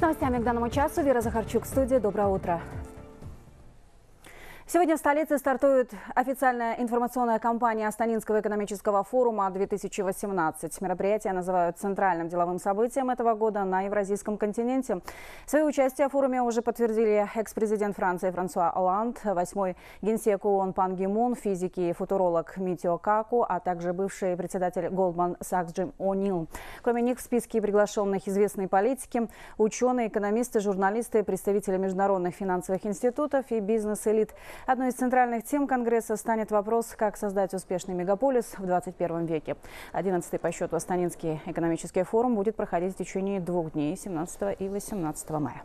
Новостями к данному часу Вера Захарчук в студии. Доброе утро. Сегодня в столице стартует официальная информационная кампания Астанинского экономического форума 2018. Мероприятие называют центральным деловым событием этого года на Евразийском континенте. Свое участие в форуме уже подтвердили экс-президент Франции Франсуа Олланд, 8-й генсек ООН Пан Ги Мун, физик и футуролог Митио Каку, а также бывший председатель Goldman Sachs Джим О'Нил. Кроме них в списке приглашенных известные политики, ученые, экономисты, журналисты, представители международных финансовых институтов и бизнес-элит. Одной из центральных тем Конгресса станет вопрос, как создать успешный мегаполис в 21 веке. 11-й по счету Астанинский экономический форум будет проходить в течение 2 дней, 17 и 18 мая.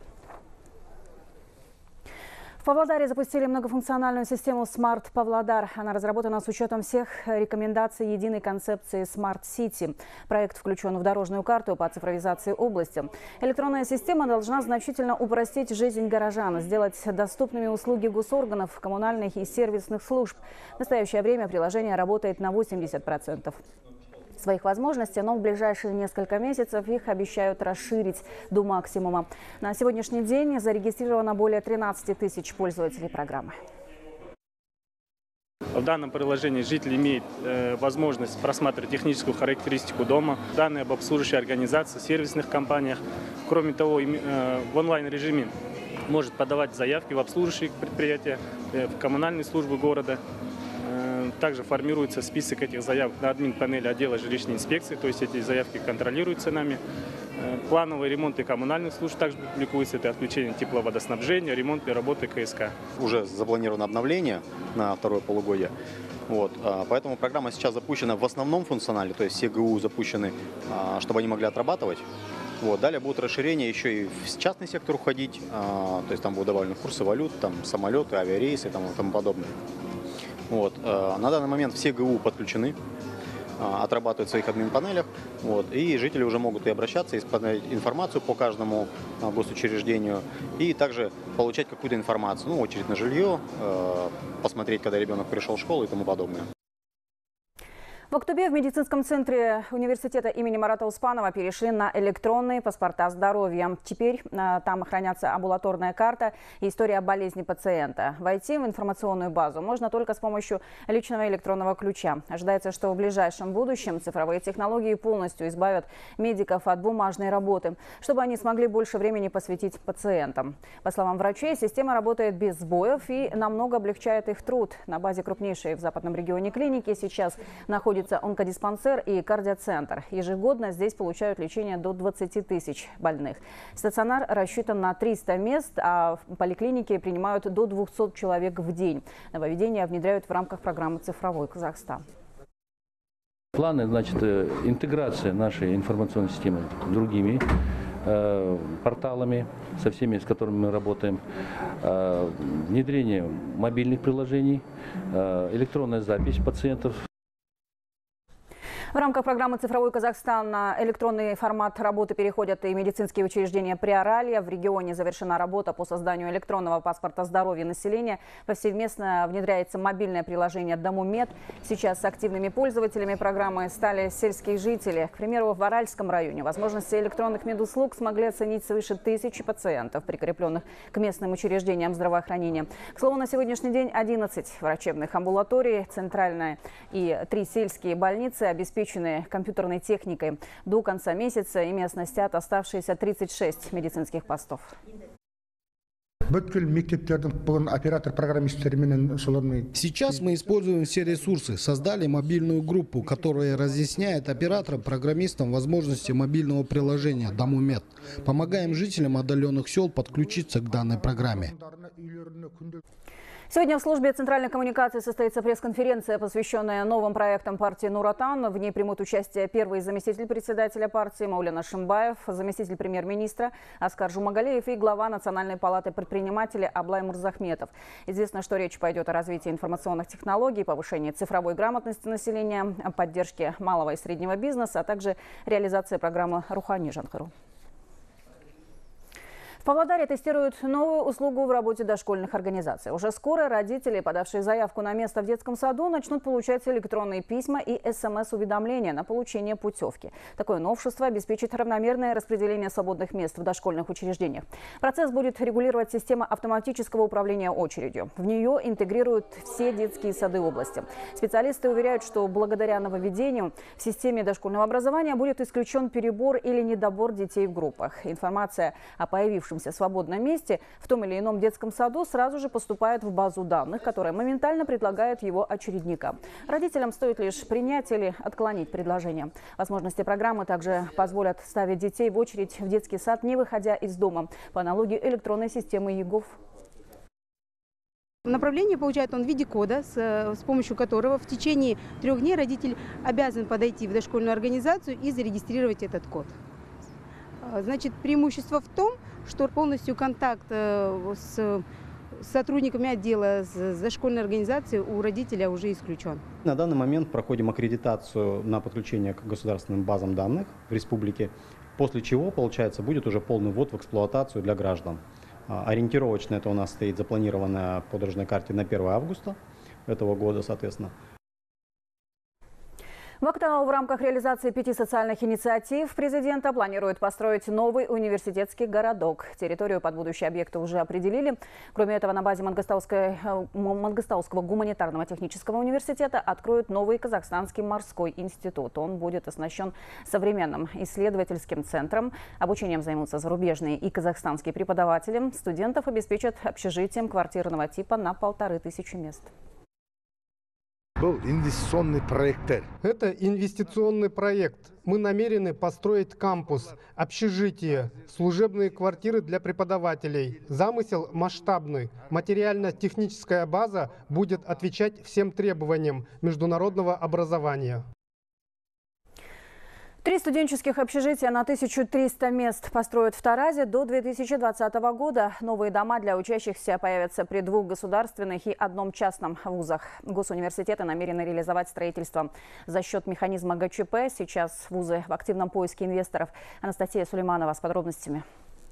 В Павлодаре запустили многофункциональную систему Smart Павлодар. Она разработана с учетом всех рекомендаций единой концепции Smart City. Проект включен в дорожную карту по цифровизации области. Электронная система должна значительно упростить жизнь горожан, сделать доступными услуги госорганов, коммунальных и сервисных служб. В настоящее время приложение работает на 80% своих возможностей, но в ближайшие несколько месяцев их обещают расширить до максимума. На сегодняшний день зарегистрировано более 13 тысяч пользователей программы. В данном приложении житель имеет возможность просматривать техническую характеристику дома, данные об обслуживающей организации, сервисных компаниях. Кроме того, в онлайн-режиме может подавать заявки в обслуживающие предприятия, в коммунальные службы города. Также формируется список этих заявок на админ-панели отдела жилищной инспекции, то есть эти заявки контролируются нами. Плановые ремонты коммунальных служб также публикуются, это отключение тепловодоснабжения, ремонт и работы КСК. Уже запланировано обновление на второе полугодие. Поэтому программа сейчас запущена в основном функционале, то есть все ГУ запущены, чтобы они могли отрабатывать. Далее будут расширения еще и в частный сектор уходить, то есть там будут добавлены курсы валют, там самолеты, авиарейсы и тому подобное. На данный момент все ГУ подключены, отрабатывают в своих админ-панелях, и жители уже могут и обращаться, и смотреть информацию по каждому госучреждению, и также получать какую-то информацию, очередь на жилье, посмотреть, когда ребенок пришел в школу и тому подобное. В Актубе в медицинском центре университета имени Марата Успанова перешли на электронные паспорта здоровья. Теперь там хранятся амбулаторная карта и история болезни пациента. Войти в информационную базу можно только с помощью личного электронного ключа. Ожидается, что в ближайшем будущем цифровые технологии полностью избавят медиков от бумажной работы, чтобы они смогли больше времени посвятить пациентам. По словам врачей, система работает без сбоев и намного облегчает их труд. На базе крупнейшей в западном регионе клиники сейчас находится онкодиспансер и кардиоцентр. Ежегодно здесь получают лечение до 20 тысяч больных. Стационар рассчитан на 300 мест, а в поликлинике принимают до 200 человек в день. Нововведения внедряют в рамках программы «Цифровой Казахстан». Планы, интеграция нашей информационной системы с другими порталами, со всеми, с которыми мы работаем, внедрение мобильных приложений, электронная запись пациентов. В рамках программы «Цифровой Казахстан» на электронный формат работы переходят и медицинские учреждения Приоралья. В регионе завершена работа по созданию электронного паспорта здоровья населения. Повсеместно внедряется мобильное приложение «Домумед». Сейчас активными пользователями программы стали сельские жители. К примеру, в Аральском районе возможности электронных медуслуг смогли оценить свыше 1000 пациентов, прикрепленных к местным учреждениям здравоохранения. К слову, на сегодняшний день 11 врачебных амбулаторий, центральная и 3 сельские больницы обеспечены компьютерной техникой. До конца месяца ими оснастят оставшиеся 36 медицинских постов. Сейчас мы используем все ресурсы. Создали мобильную группу, которая разъясняет операторам, программистам возможности мобильного приложения «Домумед». Помогаем жителям отдаленных сел подключиться к данной программе. Сегодня в службе центральной коммуникации состоится пресс-конференция, посвященная новым проектам партии «Нур-Отан». В ней примут участие первый заместитель председателя партии Маулен Ашимбаев, заместитель премьер-министра Аскар Жумагалиев и глава Национальной палаты предпринимателей Аблай Мурзахметов. Известно, что речь пойдет о развитии информационных технологий, повышении цифровой грамотности населения, поддержке малого и среднего бизнеса, а также реализации программы «Рухани Жанхару». Павлодаре тестируют новую услугу в работе дошкольных организаций. Уже скоро родители, подавшие заявку на место в детском саду, начнут получать электронные письма и СМС-уведомления на получение путевки. Такое новшество обеспечит равномерное распределение свободных мест в дошкольных учреждениях. Процесс будет регулировать система автоматического управления очередью. В нее интегрируют все детские сады области. Специалисты уверяют, что благодаря нововведению в системе дошкольного образования будет исключен перебор или недобор детей в группах. Информация о появившемся свободном месте в том или ином детском саду сразу же поступает в базу данных, которая моментально предлагает его очередникам. Родителям стоит лишь принять или отклонить предложение. Возможности программы также позволят ставить детей в очередь в детский сад, не выходя из дома, по аналогии электронной системы ЕГОВ. Направление получает он в виде кода, с помощью которого в течение 3 дней родитель обязан подойти в дошкольную организацию и зарегистрировать этот код. Значит, преимущество в том, что полностью контакт с сотрудниками отдела, с дошкольной организацией у родителя уже исключен. На данный момент проходим аккредитацию на подключение к государственным базам данных в республике, после чего, получается, будет уже полный ввод в эксплуатацию для граждан. Ориентировочно это у нас стоит запланировано по дорожной карте на 1 августа этого года, соответственно. В Актау в рамках реализации 5 социальных инициатив президента планирует построить новый университетский городок. Территорию под будущие объекты уже определили. Кроме этого, на базе Мангыстауского гуманитарного технического университета откроют новый Казахстанский морской институт. Он будет оснащен современным исследовательским центром. Обучением займутся зарубежные и казахстанские преподаватели. Студентов обеспечат общежитием квартирного типа на 1500 мест. Это инвестиционный проект. Мы намерены построить кампус, общежитие, служебные квартиры для преподавателей. Замысел масштабный. Материально-техническая база будет отвечать всем требованиям международного образования. 3 студенческих общежития на 1300 мест построят в Таразе до 2020 года. Новые дома для учащихся появятся при 2 государственных и 1 частном вузах. Госуниверситеты намерены реализовать строительство за счет механизма ГЧП. Сейчас вузы в активном поиске инвесторов. Анастасия Сулейманова с подробностями.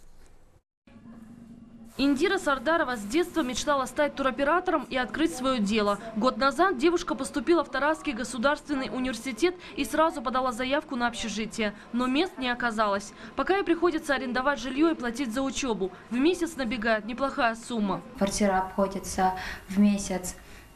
Индира Сардарова с детства мечтала стать туроператором и открыть свое дело. Год назад девушка поступила в Таразский государственный университет и сразу подала заявку на общежитие. Но мест не оказалось. Пока ей приходится арендовать жилье и платить за учебу. В месяц набегает неплохая сумма. Квартира обходится в месяц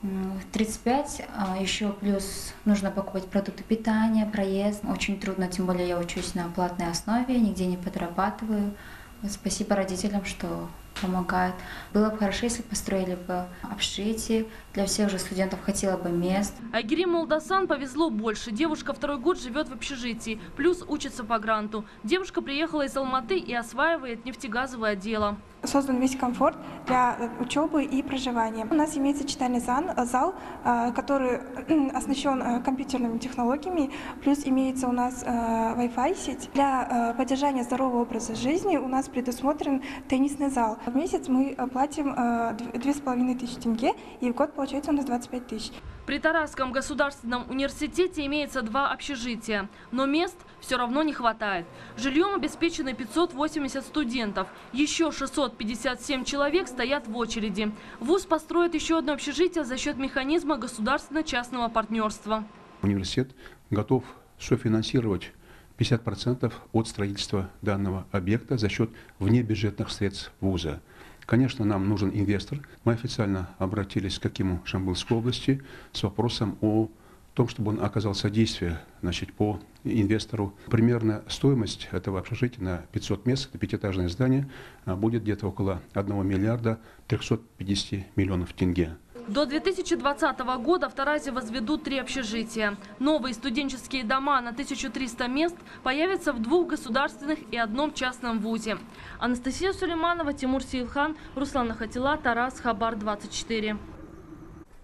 35, еще плюс нужно покупать продукты питания, проезд. Очень трудно, тем более я учусь на платной основе, нигде не подрабатываю. Спасибо родителям, что помогают. Было бы хорошо, если построили бы общежитие. Для всех же студентов хотела бы мест. Айгири Молдасан повезло больше. Девушка 2-й год живет в общежитии, плюс учится по гранту. Девушка приехала из Алматы и осваивает нефтегазовое дело. Создан весь комфорт для учебы и проживания. У нас имеется читальный зал, который оснащен компьютерными технологиями, плюс имеется у нас Wi-Fi сеть. Для поддержания здорового образа жизни у нас предусмотрен теннисный зал. В месяц мы платим 2500 тенге, и в год получается у нас 25 тысяч. При Таразском государственном университете имеется 2 общежития, но мест все равно не хватает. Жильем обеспечены 580 студентов. Еще 657 человек стоят в очереди. Вуз построит еще одно общежитие за счет механизма государственно-частного партнерства. Университет готов софинансировать 50% от строительства данного объекта за счет внебюджетных средств вуза. Конечно, нам нужен инвестор. Мы официально обратились к Акиму Жамбылской области с вопросом о том, чтобы он оказал содействие, по инвестору. Примерно стоимость этого общежития на 500 мест, это 5-этажное здание, будет где-то около 1 миллиарда 350 миллионов тенге. До 2020 года в Таразе возведут 3 общежития. Новые студенческие дома на 1300 мест появятся в 2 государственных и 1 частном вузе. Анастасия Сулейманова, Тимур Силхан, Руслан Ахатилла, Тараз, Хабар 24.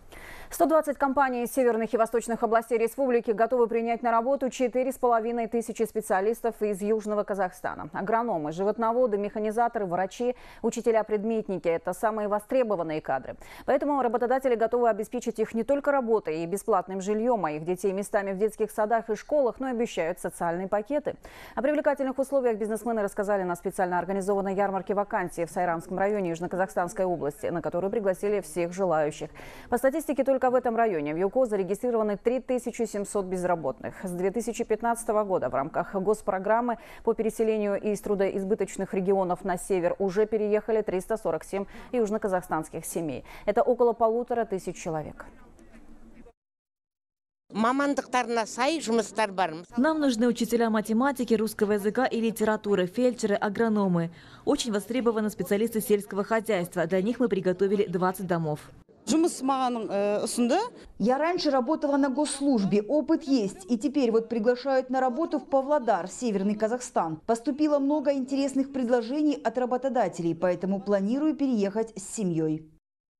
120 компаний из северных и восточных областей республики готовы принять на работу 4,5 тысячи специалистов из Южного Казахстана. Агрономы, животноводы, механизаторы, врачи, учителя-предметники – это самые востребованные кадры. Поэтому работодатели готовы обеспечить их не только работой и бесплатным жильем, а их детей местами в детских садах и школах, но и обещают социальные пакеты. О привлекательных условиях бизнесмены рассказали на специально организованной ярмарке вакансий в Сайрамском районе Южно-Казахстанской области, на которую пригласили всех желающих. По статистике, только в этом районе в ЮКО зарегистрированы 3700 безработных. С 2015 года в рамках госпрограммы по переселению из трудоизбыточных регионов на север уже переехали 347 южно-казахстанских семей. Это около 1500 человек. Нам нужны учителя математики, русского языка и литературы, фельдшеры, агрономы. Очень востребованы специалисты сельского хозяйства. Для них мы приготовили 20 домов. Я раньше работала на госслужбе, опыт есть. И теперь вот приглашают на работу в Павлодар, Северный Казахстан. Поступило много интересных предложений от работодателей, поэтому планирую переехать с семьей.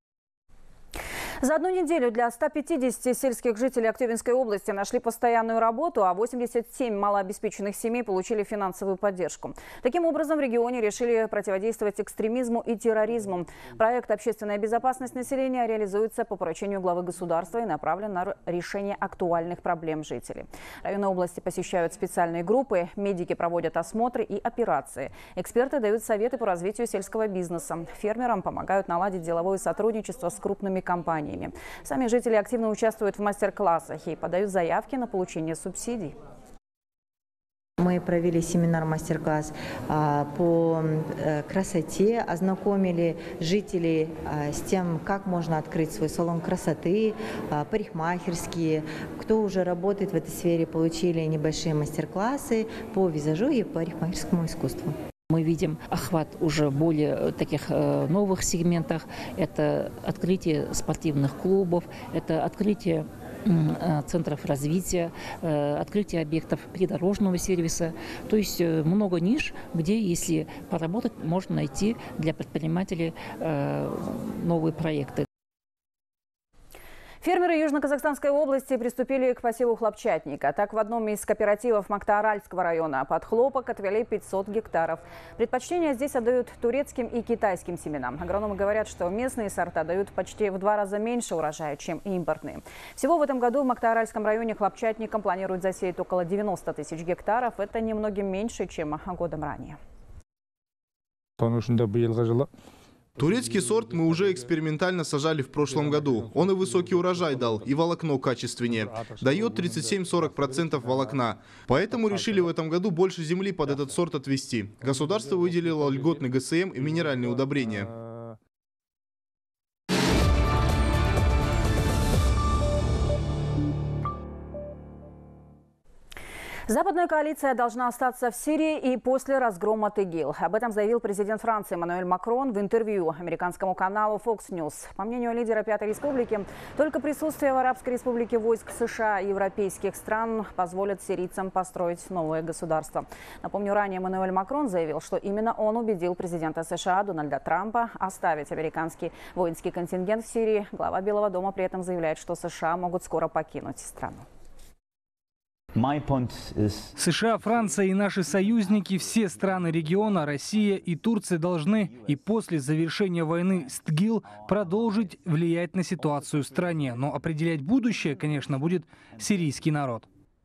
За одну неделю для 150 сельских жителей Актюбинской области нашли постоянную работу, а 87 малообеспеченных семей получили финансовую поддержку. Таким образом, в регионе решили противодействовать экстремизму и терроризму. Проект «Общественная безопасность населения» реализуется по поручению главы государства и направлен на решение актуальных проблем жителей. Районы области посещают специальные группы, медики проводят осмотры и операции. Эксперты дают советы по развитию сельского бизнеса. Фермерам помогают наладить деловое сотрудничество с крупными компаниями. Сами жители активно участвуют в мастер-классах и подают заявки на получение субсидий. Мы провели семинар-мастер-класс по красоте, ознакомили жителей с тем, как можно открыть свой салон красоты, парикмахерские. Кто уже работает в этой сфере, получили небольшие мастер-классы по визажу и парикмахерскому искусству. Мы видим охват уже более таких новых сегментах. Это открытие спортивных клубов, это открытие центров развития, открытие объектов придорожного сервиса. То есть много ниш, где, если поработать, можно найти для предпринимателей новые проекты. Фермеры Южно-Казахстанской области приступили к посеву хлопчатника. Так, в одном из кооперативов Мактааральского района под хлопок отвели 500 гектаров. Предпочтение здесь отдают турецким и китайским семенам. Агрономы говорят, что местные сорта дают почти в 2 раза меньше урожая, чем импортные. Всего в этом году в Мактааральском районе хлопчатником планируют засеять около 90 тысяч гектаров. Это немногим меньше, чем годом ранее. Турецкий сорт мы уже экспериментально сажали в прошлом году. Он и высокий урожай дал, и волокно качественнее. Дает 37-40% волокна. Поэтому решили в этом году больше земли под этот сорт отвести. Государство выделило льготный ГСМ и минеральные удобрения. Западная коалиция должна остаться в Сирии и после разгрома ТИГИЛ. Об этом заявил президент Франции Эммануэль Макрон в интервью американскому каналу Fox News. По мнению лидера Пятой Республики, только присутствие в Арабской Республике войск США и европейских стран позволит сирийцам построить новое государство. Напомню, ранее Эммануэль Макрон заявил, что именно он убедил президента США Дональда Трампа оставить американский воинский контингент в Сирии. Глава Белого дома при этом заявляет, что США могут скоро покинуть страну. США, Франция и наши союзники, все страны региона, Россия и Турция должны и после завершения войны с ТИГИЛ продолжить влиять на ситуацию в стране. Но определять будущее, конечно, будет сирийский народ.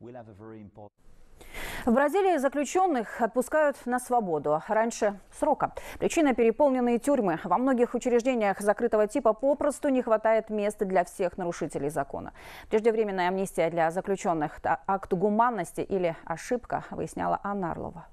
В Бразилии заключенных отпускают на свободу раньше срока. Причина – переполненные тюрьмы. Во многих учреждениях закрытого типа попросту не хватает мест для всех нарушителей закона. Преждевременная амнистия для заключенных – акт гуманности или ошибка, выясняла Анна Орлова.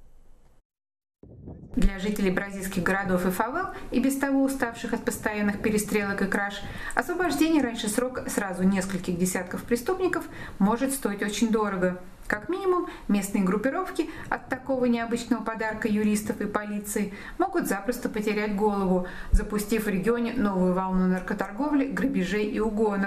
Для жителей бразильских городов и фавел, и без того уставших от постоянных перестрелок и краж, освобождение раньше срока сразу нескольких десятков преступников может стоить очень дорого. Как минимум, местные группировки от такого необычного подарка юристов и полиции могут запросто потерять голову, запустив в регионе новую волну наркоторговли, грабежей и угонов.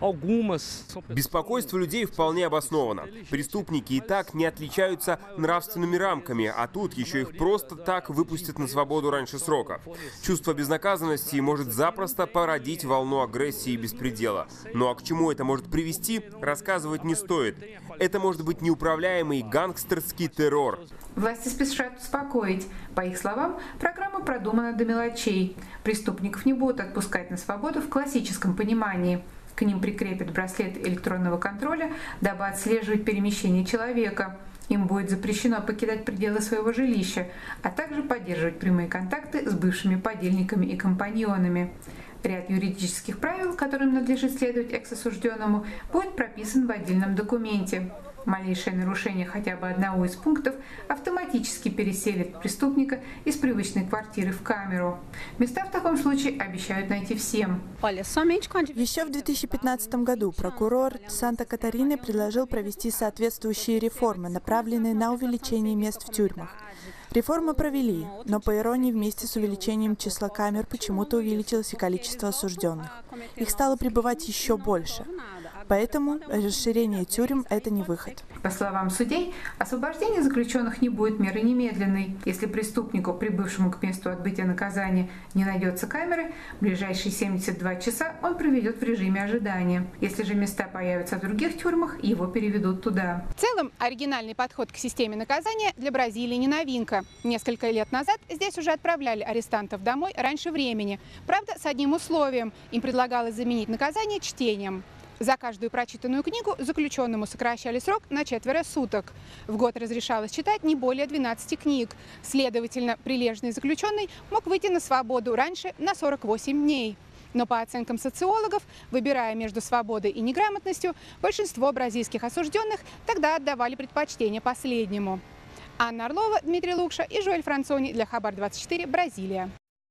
Беспокойство людей вполне обосновано. Преступники и так не отличаются нравственными рамками, а тут еще их просто так выпустят на свободу раньше срока. Чувство безнаказанности может запросто породить волну агрессии и беспредела. Ну а к чему это может привести, рассказывать не стоит. Это может быть неуправляемый гангстерский террор. Власти спешат успокоить. По их словам, программа продумана до мелочей. Преступников не будут отпускать на свободу в классическом понимании. К ним прикрепят браслет электронного контроля, дабы отслеживать перемещение человека. Им будет запрещено покидать пределы своего жилища, а также поддерживать прямые контакты с бывшими подельниками и компаньонами. Ряд юридических правил, которым надлежит следовать экс-осужденному, будет прописан в отдельном документе. Малейшее нарушение хотя бы одного из пунктов автоматически переселит преступника из привычной квартиры в камеру. Места в таком случае обещают найти всем. Еще в 2015 году прокурор Санта-Катарины предложил провести соответствующие реформы, направленные на увеличение мест в тюрьмах. Реформы провели, но по иронии вместе с увеличением числа камер почему-то увеличилось и количество осужденных. Их стало прибывать еще больше. Поэтому расширение тюрем – это не выход. По словам судей, освобождение заключенных не будет мерой немедленной. Если преступнику, прибывшему к месту отбытия наказания, не найдется камеры, в ближайшие 72 часа он проведет в режиме ожидания. Если же места появятся в других тюрьмах, его переведут туда. В целом, оригинальный подход к системе наказания для Бразилии не новинка. Несколько лет назад здесь уже отправляли арестантов домой раньше времени. Правда, с одним условием – им предлагалось заменить наказание чтением. За каждую прочитанную книгу заключенному сокращали срок на 4 суток. В год разрешалось читать не более 12 книг. Следовательно, прилежный заключенный мог выйти на свободу раньше на 48 дней. Но по оценкам социологов, выбирая между свободой и неграмотностью, большинство бразильских осужденных тогда отдавали предпочтение последнему. Анна Орлова, Дмитрий Лукша и Жоэль Францони для Хабар-24, Бразилия.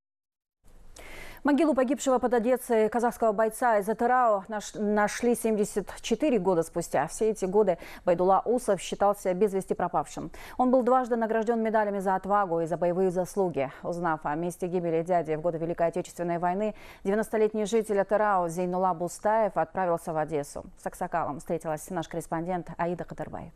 Могилу погибшего под Одессой казахского бойца из Атырау нашли 74 года спустя. Все эти годы Байдулла Усов считался без вести пропавшим. Он был дважды награжден медалями за отвагу и за боевые заслуги. Узнав о месте гибели дяди в годы Великой Отечественной войны, 90-летний житель Атырау Зейнулла Бустаев отправился в Одессу. С Аксакалом встретилась наш корреспондент Аида Кадырбай.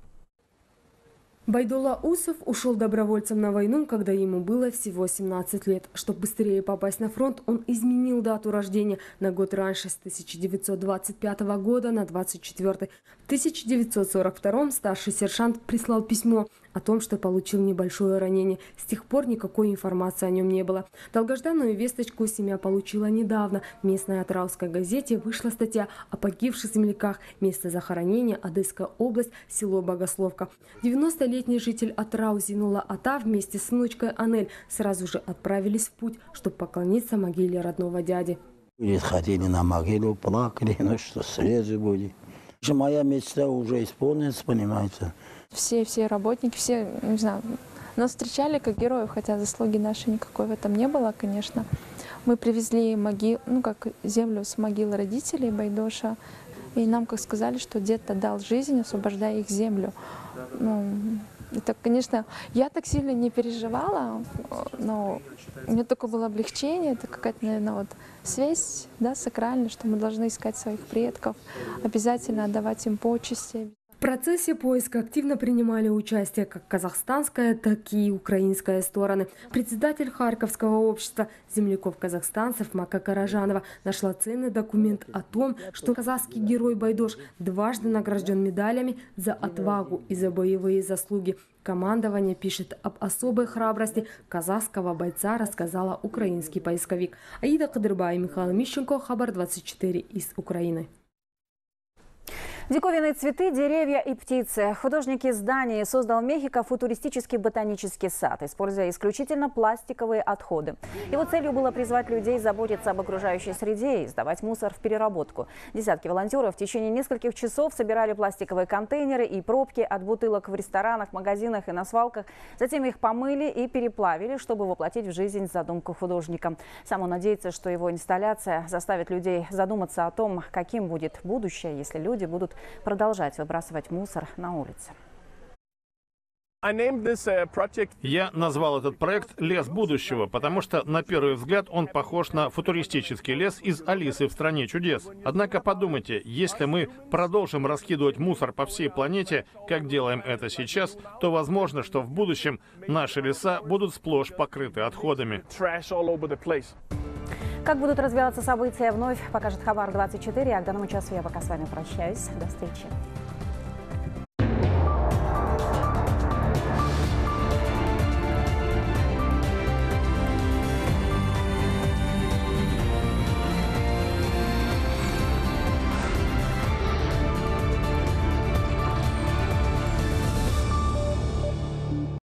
Байдулла Усов ушел добровольцем на войну, когда ему было всего 17 лет. Чтобы быстрее попасть на фронт, он изменил дату рождения на год раньше, с 1925 года на 24. В 1942 старший сержант прислал письмо о том, что получил небольшое ранение. С тех пор никакой информации о нем не было. Долгожданную весточку семья получила недавно. В местной атыраускай газете вышла статья о погибших земляках. Место захоронения – Одесская область, село Богословка. 90-летний житель Атырау Зейнулла Ата вместе с внучкой Анель сразу же отправились в путь, чтобы поклониться могиле родного дяди. Ходили на могилу, плакали, ну что, слезы были. Моя мечта уже исполнится, понимаете. Все работники, все, не знаю, нас встречали как героев, хотя заслуги нашей никакой в этом не было, конечно. Мы привезли землю с могилы родителей Байдоша, и нам, как сказали, что дед отдал жизнь, освобождая их землю. Это, конечно, я так сильно не переживала, но у меня только было облегчение, это какая-то, наверное, связь, да, сакральная, что мы должны искать своих предков, обязательно отдавать им почести. В процессе поиска активно принимали участие как казахстанская, так и украинская стороны. Председатель Харьковского общества земляков-казахстанцев Мака Каражанова нашла ценный документ о том, что казахский герой Байдош дважды награжден медалями за отвагу и за боевые заслуги. Командование пишет об особой храбрости казахского бойца, рассказала украинский поисковик. Аида Кадырбай, Михаил Мищенко, Хабар-24 из Украины. Диковинные цветы, деревья и птицы. Художник из Дании создал в Мехико футуристический ботанический сад, используя исключительно пластиковые отходы. Его целью было призвать людей заботиться об окружающей среде и сдавать мусор в переработку. Десятки волонтеров в течение нескольких часов собирали пластиковые контейнеры и пробки от бутылок в ресторанах, магазинах и на свалках. Затем их помыли и переплавили, чтобы воплотить в жизнь задумку художника. Сам он надеется, что его инсталляция заставит людей задуматься о том, каким будет будущее, если люди будут продолжать выбрасывать мусор на улице. Я назвал этот проект «Лес будущего», потому что, на первый взгляд, он похож на футуристический лес из «Алисы в стране чудес». Однако подумайте, если мы продолжим раскидывать мусор по всей планете, как делаем это сейчас, то возможно, что в будущем наши леса будут сплошь покрыты отходами. Как будут развиваться события, вновь покажет Хабар 24. А к данному часу я пока с вами прощаюсь. До встречи.